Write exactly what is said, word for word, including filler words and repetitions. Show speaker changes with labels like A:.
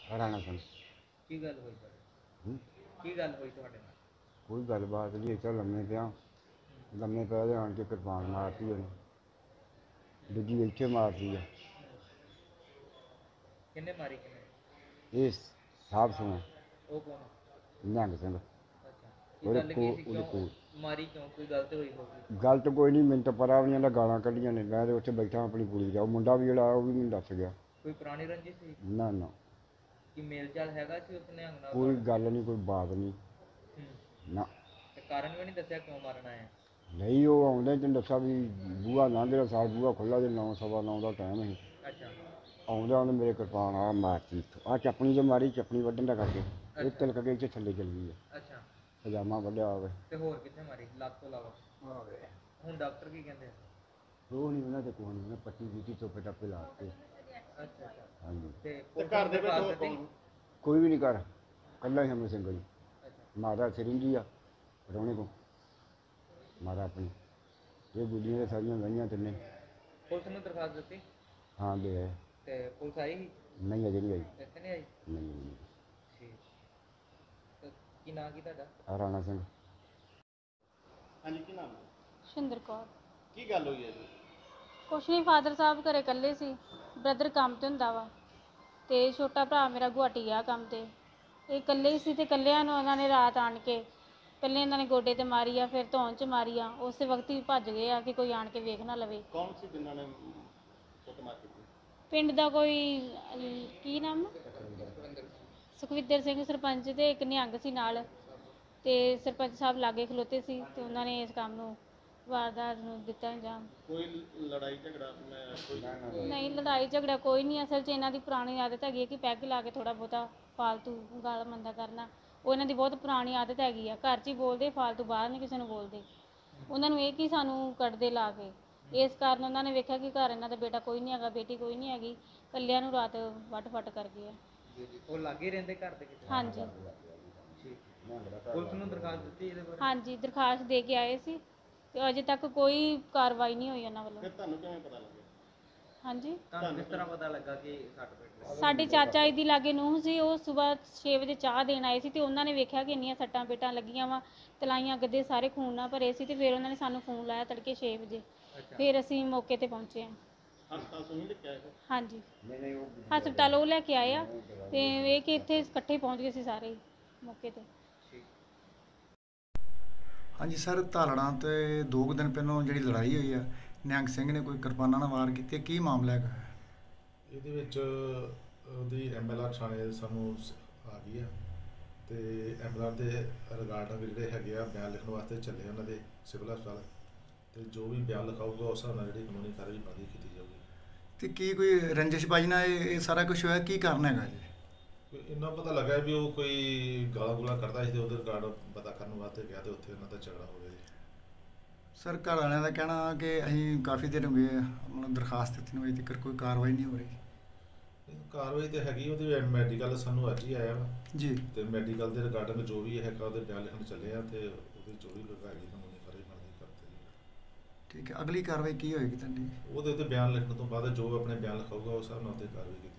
A: ਰਾਣਾ ਸਿੰਘ।
B: ਕੀ ਗੱਲ ਹੋਈ ਤੁਹਾਡੇ
A: ਹੂੰ?
B: ਕੀ ਗੱਲ ਹੋਈ ਤੁਹਾਡੇ ਨਾਲ?
A: ਕੋਈ ਗੱਲਬਾਤ ਨਹੀਂ, ਇੱਥੇ ਲੰਮੇ ਪਿਆ ਲੰਮੇ ਪੈ ਦੇ ਆਣ ਕੇ ਕਿਰਪਾਨ ਮਾਰਤੀ ਉਹਨੇ, ਦੂਜੀ ਇੱਥੇ ਮਾਰਤੀ ਆ।
B: ਕਿੰਨੇ ਮਾਰੀ ਕਿੰਨੇ?
A: ਇਹ ਸਾਹਬ ਸੁਣੋ
B: ਉਹ ਕੌਣ?
A: ਨਿਹੰਗ ਸਿੰਘ।
B: ਅੱਛਾ, ਕੀ
A: ਉਹਦੇ
B: ਗੱਲ ਕੀ
A: ਕੋਲ
B: ਸੀ?
A: ਉਹਦੇ
B: ਕਿਉਂ
A: ਕੋਲ
B: ਮਾਰੀ? ਕਿਉਂ ਕੋਈ ਗਲਤ ਹੋਈ ਹੋਊਗੀ?
A: ਗੱਲ ਤਾਂ ਕੋਈ ਨਹੀਂ, ਮੈਨੂੰ ਤਾਂ ਪਤਾ ਵੀ ਨਹੀਂ, ਉਹਨੇ ਗਾਲਾਂ ਕੱਢੀਆਂ ਨੇ। ਮੈਂ ਤੇ ਉੱਥੇ ਬੈਠਾ ਆਪਣੀ ਕੁੜੀ ਦਾ, ਉਹ ਮੁੰਡਾ ਵੀ ਜਿਹੜਾ ਉਹ ਵੀ ਮੈਨੂੰ ਦੱਸ ਗਿਆ।
B: ਕੋਈ ਪੁਰਾਣੀ ਰੰਜਿਸ਼ ਸੀ?
A: ਨਾ ਨਾ,
B: ਕੀ ਮੇਲ ਚਾਲ ਹੈਗਾ ਸੀ ਉਸ ਨਿਹੰਗ ਨਾਲ?
A: ਕੋਈ ਗੱਲ ਨਹੀਂ, ਕੋਈ ਬਾਤ ਨਹੀਂ।
B: ਹੂੰ।
A: ਨਾ
B: ਤੇ ਕਾਰਨ ਵੀ ਨਹੀਂ ਦੱਸਿਆ ਕਿਉਂ ਮਾਰਨ ਆਇਆ?
A: ਨਹੀਂ, ਉਹ ਆਉਂਦੇ ਤੈਨੂੰ ਦੱਸਿਆ ਵੀ ਬੂਹਾ ਲੰਘ ਰਿਹਾ, ਸਾਲ ਬੂਹਾ ਖੁੱਲ੍ਹਾ ਜੇ ਨੌ ਸਵਾ ਨੌ ਦਾ ਟਾਈਮ ਸੀ।
B: ਅੱਛਾ
A: ਆਉਂਦਾ ਉਹਨੇ ਮੇਰੇ ਕਿਰਪਾਨ ਆ ਮਾਰਤੀ, ਆ ਚੱਪਣੀ ਤੇ ਮਾਰੀ, ਚੱਪਣੀ ਵੱਢਣ ਦਾ ਕਰਕੇ ਇਹ
B: ਅੱਛਾ।
A: ਤਿਲਕ ਕੇ ਇੱਥੇ ਥੱਲੇ ਚਲ ਗਈ ਹੈ।
B: ਅੱਛਾ,
A: ਪਜਾਮਾ ਵੱਢਿਆ ਹੋਵੇ।
B: ਤੇ ਹੋਰ ਕਿੱਥੇ ਮਾਰੀ ਲੱਕ ਤੋਂ ਇਲਾਵਾ? ਹੁਣ ਡਾਕਟਰ ਕੀ ਕਹਿੰਦੇ ਆ?
A: ਉਹ ਨਹੀਂ ਉਹਨਾਂ ਤੇ ਕੋਈ ਨਹੀਂ, ਪੱਟੀ ਬੀਟੀ ਚੋਪੇ ਟੱਪੇ ਲਾ ਕੇ।
B: ਅੱਛਾ ਅੱਛਾ।
A: ਹਾਂਜੀ,
B: ਤੇ
C: ਤੇ
B: ਪੁਲਿਸ
C: ਘਰ
B: ਨੂੰ
C: ਦੇ
B: ਦਰਖਾਸਤ
C: ਵਿੱਚ
B: ਦਿੱਤੀ?
C: ਕੌਣ?
A: ਕੋਈ ਵੀ ਨਹੀਂ ਕਰ, ਕੱਲਾ ਹੀ ਹਮੇ ਸਿੰਘ ਜੀ।
B: ਅੱਛਾ
A: ਮਾਤਾ ਸਰਿੰਜੀ ਆ ਰੋਣੇ ਕੋ, ਮਾਤਾ ਆਪਣੀ ਇਹ ਗੁੱਡੀਆਂ ਦੇ ਸਾਰੀਆਂ ਗਈਆਂ ਤਿੰਨੇ।
B: ਪੁਲਿਸ ਨੂੰ ਦਰਖਾਸਤ ਦਿੱਤੀ?
A: ਹਾਂ ਦੇ ਆਏ।
B: ਤੇ ਪੁਲਿਸ ਆਈ ਸੀ?
A: ਨਹੀਂ ਅਜੇ ਨਹੀਂ ਆਈ।
B: ਇੱਥੇ ਨਹੀਂ ਆਈ?
A: ਨਹੀਂ ਨਹੀਂ।
B: ਠੀਕ। ਤੇ ਕੀ ਨਾਂ ਕੀ ਤੁਹਾਡਾ?
A: ਆ ਰਾਣਾ ਸਿੰਘ।
C: ਹਾਂਜੀ, ਕੀ ਨਾਮ ਹੈ?
D: ਸ਼ਿੰਦਰ ਕੌਰ।
C: ਕੀ ਗੱਲ ਹੋਈ ਹੈ ਜੀ?
D: ਕੁਛ ਨਹੀਂ, ਫਾਦਰ ਸਾਹਿਬ ਘਰੇ ਇਕੱਲੇ ਸੀ, ਬ੍ਰਦਰ ਕੰਮ ਤੇ ਹੁੰਦਾ ਵਾ ਤੇ ਛੋਟਾ ਭਰਾ ਮੇਰਾ ਗੁਹਾਟੀ ਗਿਆ ਕੰਮ ਤੇ। ਇਹ ਇਕੱਲੇ ਹੀ ਸੀ ਤੇ ਇਕੱਲਿਆਂ ਨੂੰ ਉਹਨਾਂ ਨੇ ਰਾਤ ਆਣ ਕੇ ਪਹਿਲੇ ਇਹਨਾਂ ਨੇ ਗੋਡੇ ਤੇ ਮਾਰੀ ਆ, ਫਿਰ ਧੌਣ 'ਚ ਮਾਰੀ ਆ। ਉਸੇ ਵਕਤ ਹੀ ਭੱਜ ਗਏ ਆ ਕਿ ਕੋਈ ਆਣ ਕੇ ਵੇਖ ਨਾ ਲਵੇ।
C: ਕੌਣ ਸੀ ਜਿਨ੍ਹਾਂ ਨੇ ਕੁੱਟਮਾਰ ਕੀਤੀ?
D: ਪਿੰਡ ਦਾ ਕੋਈ ਅਹ, ਕੀ ਨਾਮ ਆ? ਸੁਖਵਿੰਦਰ ਸਿੰਘ ਸਰਪੰਚ ਤੇ ਇੱਕ ਨਿਹੰਗ ਸੀ ਨਾਲ, ਤੇ ਸਰਪੰਚ ਸਾਹਿਬ ਲਾਗੇ ਖਲੋਤੇ ਸੀ ਤੇ ਉਹਨਾਂ ਨੇ ਇਸ ਕੰਮ ਨੂੰ ਵਾਰਦਾਤ ਨੂੰ ਦਿੱਤਾ ਅੰਜਾਮ।
C: ਕੋਈ ਲੜਾਈ ਝਗੜਾ ਮੈਂ ਕੋਈ
D: ਨਹੀਂ, ਲੜਾਈ ਝਗੜਾ ਕੋਈ ਨਹੀਂ। ਅਸਲ 'ਚ ਇਹਨਾਂ ਦੀ ਪੁਰਾਣੀ ਆਦਤ ਹੈਗੀ ਹੈ ਕਿ ਪੈਗ ਲਾ ਕੇ ਥੋੜ੍ਹਾ ਬਹੁਤਾ ਫਾਲਤੂ ਗਾਲ ਮੰਦਾ ਕਰਨਾ। ਉਹ ਇਹਨਾਂ ਦੀ ਬਹੁਤ ਪੁਰਾਣੀ ਆਦਤ ਹੈਗੀ ਆ, ਘਰ 'ਚ ਹੀ ਬੋਲਦੇ, ਫਾਲਤੂ ਬਾਹਰ ਨਹੀਂ ਕਿਸੇ ਨੂੰ ਬੋਲਦੇ। ਉਹਨਾਂ ਨੂੰ ਇਹ ਕਿ ਸਾਨੂੰ ਕੱਢਦੇ ਲਾ ਕੇ, ਇਸ ਕਾਰਨ ਉਹਨਾਂ ਨੇ ਵੇਖਿਆ ਕਿ ਘਰ ਇਹਨਾਂ ਦਾ ਬੇਟਾ ਕੋਈ ਨਹੀਂ ਹੈਗਾ, ਬੇਟੀ ਕੋਈ ਨਹੀਂ ਹੈਗੀ, ਇਕੱਲਿਆਂ ਨੂੰ ਰਾਤ ਵੱਟ ਫੱਟ ਕਰ ਗਏ ਆ।
B: ਜੀ ਜੀ। ਉਹ ਲਾਗੇ ਰਹਿੰਦੇ ਘਰ ਦੇ ਕਿਤੇ?
D: ਹਾਂਜੀ
B: ਠੀਕ। ਪੁਲਿਸ ਨੂੰ ਦਰਖਾਸਤ ਦਿੱਤੀ ਇਹਦੇ ਬਾਰੇ?
D: ਹਾਂਜੀ, ਦਰਖਾਸਤ ਦੇ ਕੇ ਆਏ ਸੀ ਤੇ ਅਜੇ ਤੱਕ ਕੋਈ ਕਾਰਵਾਈ ਨਹੀਂ ਹੋਈ ਉਹਨਾਂ ਵੱਲੋਂ।
C: ਫਿਰ ਤੁਹਾਨੂੰ ਕਿਵੇਂ ਪਤਾ ਲੱਗਿਆ?
D: ਹਾਂਜੀ,
B: ਤੁਹਾਨੂੰ ਕਿਸ ਤਰ੍ਹਾਂ ਪਤਾ ਲੱਗਾ ਕਿ ਸੱਟ ਪੇਟ ਲੱਗੀ?
D: ਸਾਡੇ ਚਾਚਾ ਜੀ ਦੀ ਲਾਗੇ ਨੂੰਹ ਸੀ, ਉਹ ਸਵੇਰ ਛੇ ਵਜੇ ਚਾਹ ਦੇਣ ਆਏ ਸੀ ਤੇ ਉਹਨਾਂ ਨੇ ਵੇਖਿਆ ਕਿ ਇੰਨੀਆਂ ਸੱਟਾਂ ਪੇਟਾਂ ਲੱਗੀਆਂ ਵਾ, ਤਲਾਈਆਂ ਗੱਦੇ ਸਾਰੇ ਖੂਨ ਨਾਲ ਭਰੇ ਸੀ। ਤੇ ਫਿਰ ਉਹਨਾਂ ਨੇ ਸਾਨੂੰ ਫੋਨ ਲਾਇਆ ਤੜਕੇ ਛੇ ਵਜੇ।
B: ਅੱਛਾ।
D: ਫਿਰ ਅਸੀਂ ਮੌਕੇ ਤੇ ਪਹੁੰਚੇ ਹਾਂ।
C: ਹਸਪਤਾਲ ਤੋਂ ਹੀ ਲਿਖਿਆ ਹੈ?
D: ਹਾਂਜੀ, ਹਸਪਤਾਲ ਉਹ ਲੈ ਕੇ ਆਏ ਆ ਤੇ ਇਹ ਕਿ ਇੱਥੇ ਇਕੱਠੇ ਪਹੁੰਚ ਗਏ ਸੀ ਸਾਰੇ ਹੀ ਮੌਕੇ ਤੇ।
B: ਠੀਕ।
E: ਹਾਂਜੀ ਸਰ, ਧਾਲਣਾ ਤੇ ਦੋ ਕੁ ਦਿਨ ਪਹਿਲਾਂ ਜਿਹੜੀ ਲੜਾਈ ਹੋਈ ਆ, ਨਿਹੰਗ ਸਿੰਘ ਨੇ ਕੋਈ ਕਿਰਪਾਨਾਂ ਨਾਲ ਵਾਰ ਕੀਤੀ, ਕੀ ਮਾਮਲਾ ਹੈਗਾ?
F: ਇਹਦੇ ਵਿੱਚ ਉਹਦੀ ਐਮਐਲਆਰ ਥਾਣੇ ਸਾਨੂੰ ਸ- ਆ ਗਈ ਆ ਤੇ ਐਮਐਲਆਰ ਦੇ ਰਿਗਾਰਡਿੰਗ ਜਿਹੜੇ ਹੈਗੇ ਆ ਬਿਆਨ ਲਿਖਣ ਵਾਸਤੇ ਚੱਲੇ ਉਹਨਾਂ ਦੇ ਸਿਵਲ ਹਸਪਤਾਲ, ਤੇ ਜੋ ਵੀ ਬਿਆਨ ਲਿਖਾਊਗਾ ਉਸ ਹਿਸਾਬ ਨਾਲ ਜਿਹੜੀ ਕਾਨੂੰਨੀ ਕਾਰਵਾਈ ਬਣਦੀ ਕੀਤੀ ਜਾਊਗੀ।
E: ਤੇ ਕੀ ਕੋਈ ਰੰਜਿਸ਼ਬਾਜੀ ਨਾਲ ਇਹ ਇਹ ਸਾਰਾ ਕੁਝ ਹੋਇਆ, ਕੀ ਕਾਰਨ ਹੈਗਾ ਜੀ?
F: ਕੋਈ ਇੰਨਾ ਪਤਾ ਲੱਗਾ ਵੀ ਉਹ ਕੋਈ ਗਾਲਾਂ ਗੁਲਾਂ ਕਰਦਾ ਸੀ ਤੇ ਉਹਦੇ ਰਿਗਾਰਡ ਪਤਾ ਕਰਨ ਵਾਸਤੇ ਗਿਆ ਤੇ ਉੱਥੇ ਉਹਨਾਂ ਦਾ ਝਗੜਾ ਹੋ ਗਿਆ ਜੀ।
E: ਸਰ, ਘਰ ਵਾਲਿਆਂ ਦਾ ਕਹਿਣਾ ਕਿ ਅਸੀਂ ਕਾਫੀ ਦਿਨ ਹੋ ਗਏ ਮਤਲਬ ਦਰਖਾਸਤ ਦਿੱਤੀ ਨੂੰ, ਅਜੇ ਤੱਕ ਕੋਈ ਕਾਰਵਾਈ ਨਹੀਂ ਹੋ ਰਹੀ।
F: ਇਹ ਕਾਰਵਾਈ ਤੇ ਹੈਗੀ, ਉਹਦੀ ਮੈਡੀਕਲ ਸਾਨੂੰ ਅੱਜ ਹੀ ਆਇਆ ਵਾ
E: ਜੀ,
F: ਤੇ ਮੈਡੀਕਲ ਦੇ ਰਿਗਾਰਡਿੰਗ ਜੋ ਵੀ ਹੈਗਾ ਉਹਦੇ ਬਿਆਨ ਲਿਖਣ ਚੱਲੇ ਆ ਤੇ ਉਹਦੀ ਜੋ ਵੀ ਹੈਗੀ ਕਾਨੂੰਨੀ ਕਾਰਵਾਈ ਬਣਦੀ ਕਰਦੇ ਜੀ।
E: ਠੀਕ ਹੈ। ਅਗਲੀ ਕਾਰਵਾਈ ਕੀ ਹੋਏਗੀ ਤੁਹਾਡੀ?
F: ਉਹਦੇ ਉੱਤੇ ਬਿਆਨ ਲਿਖਣ ਤੋਂ ਬਾਅਦ ਜੋ ਆਪਣੇ ਬਿਆਨ ਲਿਖਾਊਗਾ ਉਸ ਹਿਸਾਬ ਨਾਲ ਉੱਤੇ ਕਾਰਵਾਈ ਕੀਤੀ